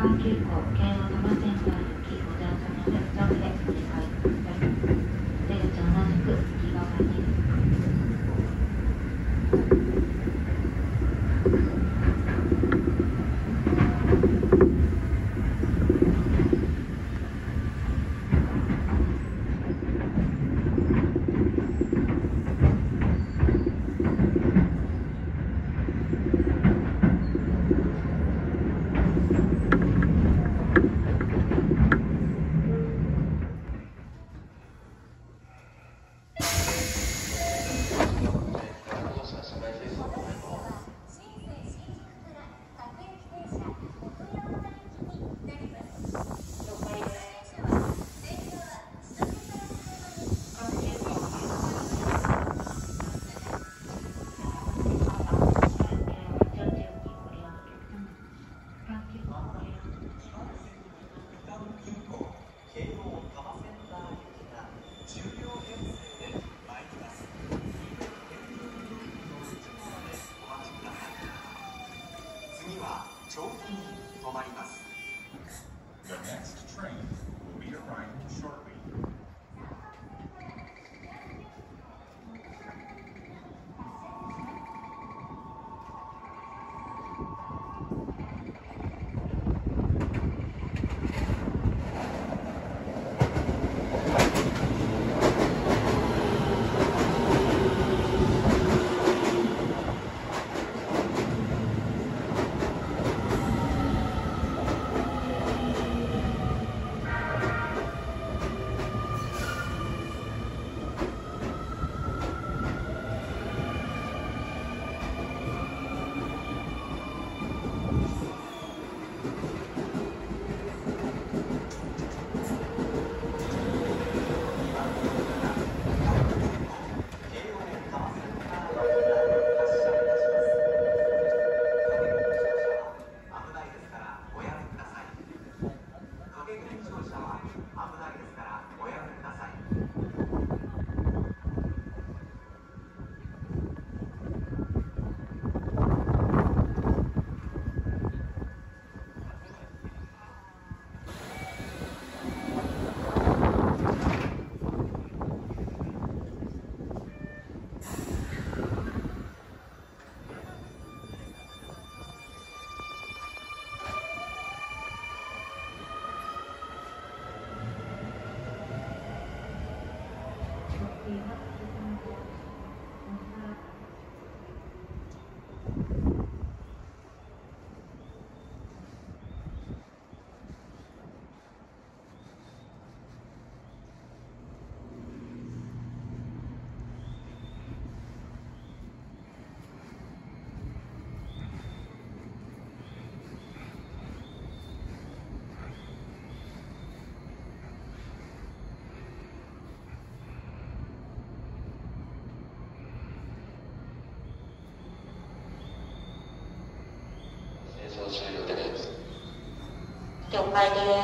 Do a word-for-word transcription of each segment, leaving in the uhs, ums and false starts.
阪急行京王多摩センター行きご乗車の上下で乗り換えください。出口同じく右側に。 The next train will be arriving shortly. 了解です。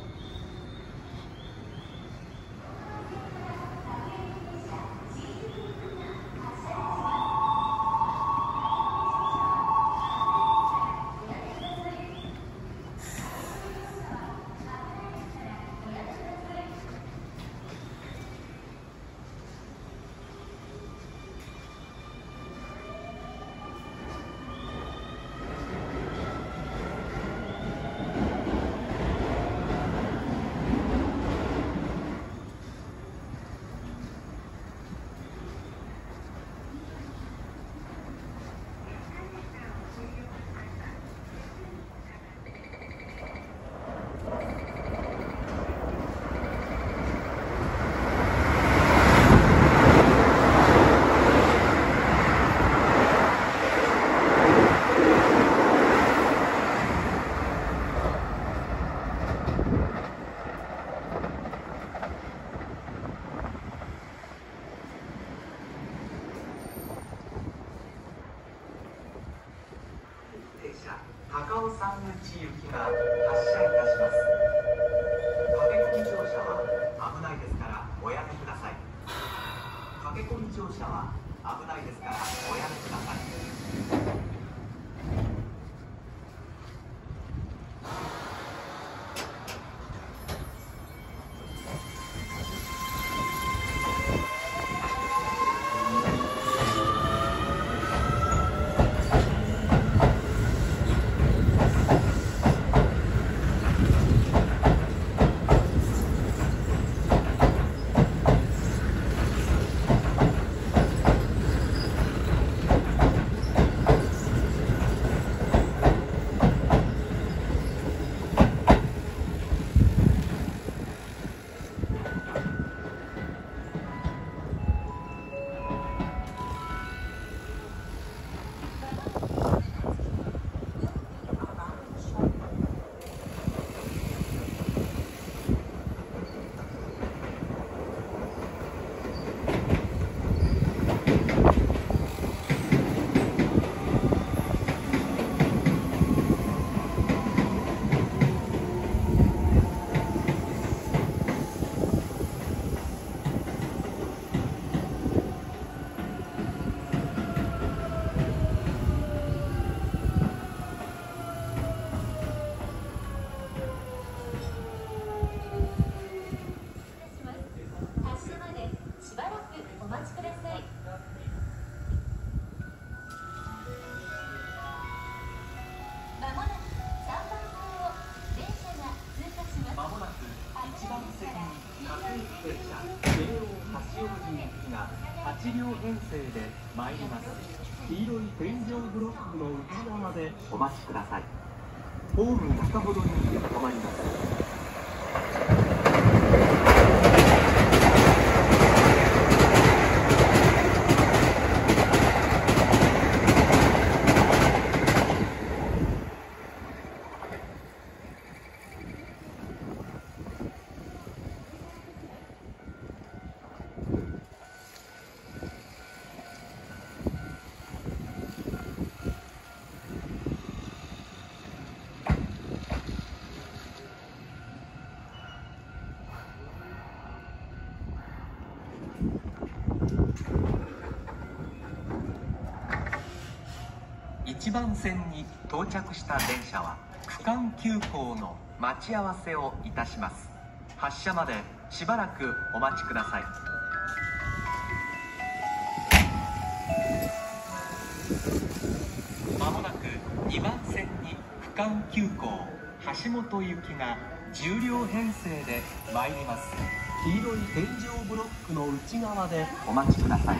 高尾山口行きが発車いたします。駆け込み乗車は危ないですからおやめください。駆け込み乗車は危ないですからおやめください。 ち両編成で参ります。黄色い天井ブロックの内側でお待ちください。ホーム中ほどに止まります。いちばん線に到着した電車は区間急行の待ち合わせをいたします。発車までしばらくお待ちください。まもなくにばん線に区間急行橋本行きがじゅう両編成で参ります。黄色い天井ブロックの内側でお待ちください。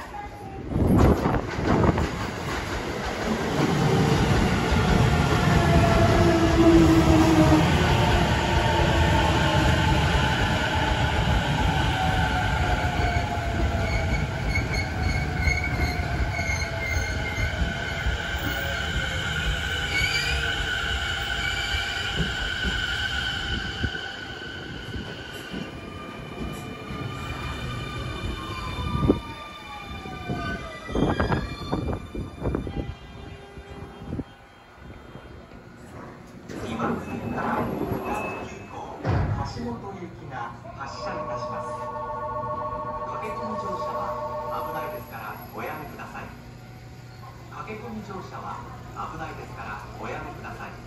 橋本行きが発車いたします。駆け込み乗車は危ないですからおやめください。駆け込み乗車は危ないですからおやめください。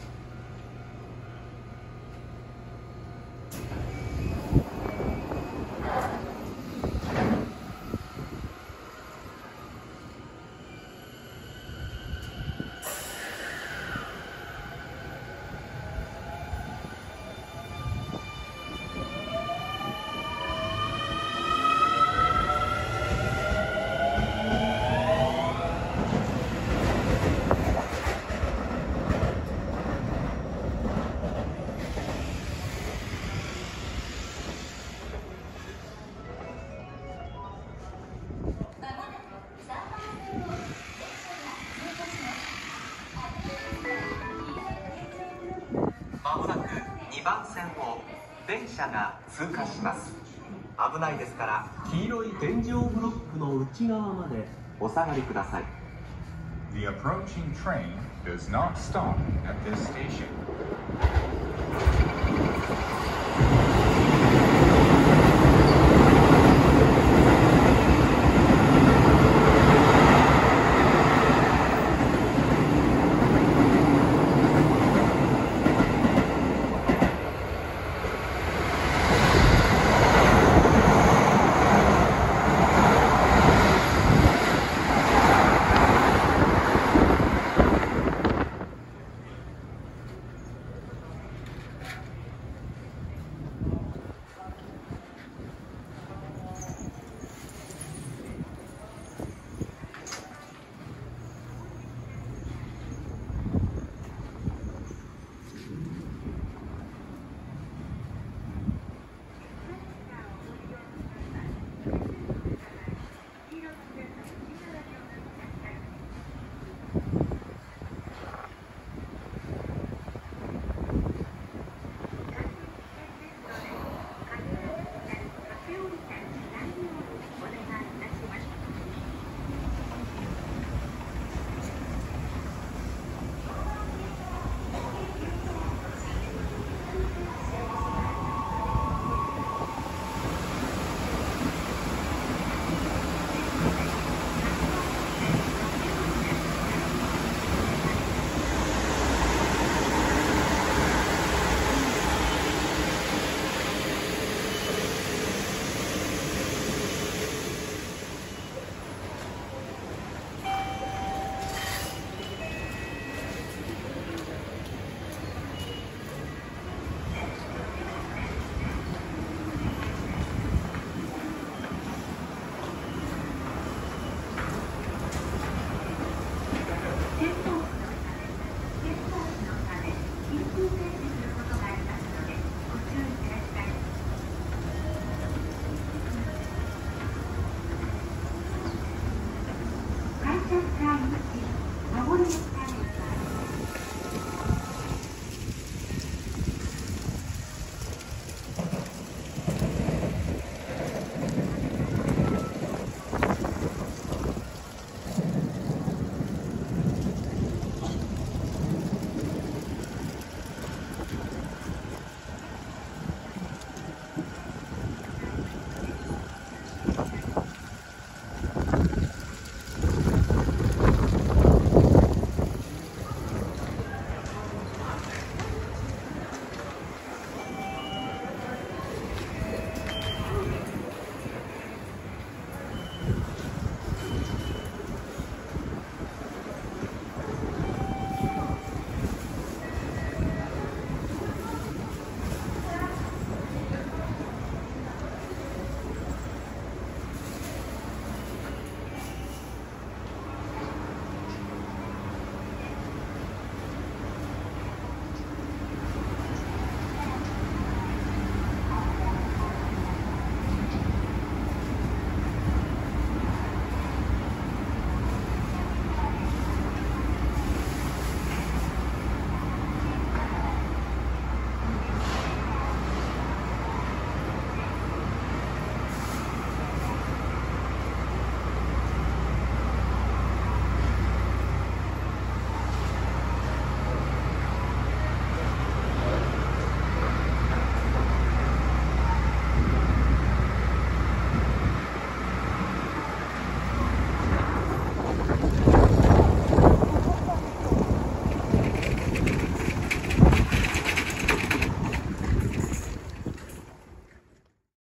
まもなくにばん線を電車が通過します。危ないですから黄色い天井ブロックの内側までお下がりください。 The approaching train does not stop at this station.